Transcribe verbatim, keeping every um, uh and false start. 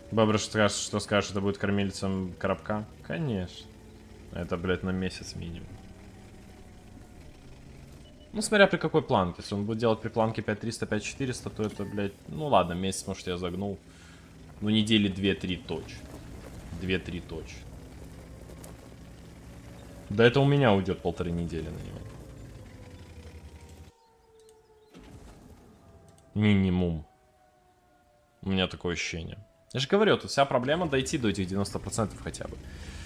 Бобрыш скажет, что скажешь, это будет кормильцем коробка? Конечно. Это, блядь, на месяц минимум. Ну, смотря при какой планке. Если он будет делать при планке пять триста, пять четыреста, то это, блядь... Ну, ладно, месяц, может, я загнул. Ну, недели две-три точно. две-три точно. Да это у меня уйдет полторы недели на него. Минимум. У меня такое ощущение. Я же говорю, тут вся проблема дойти до этих девяноста процентов хотя бы.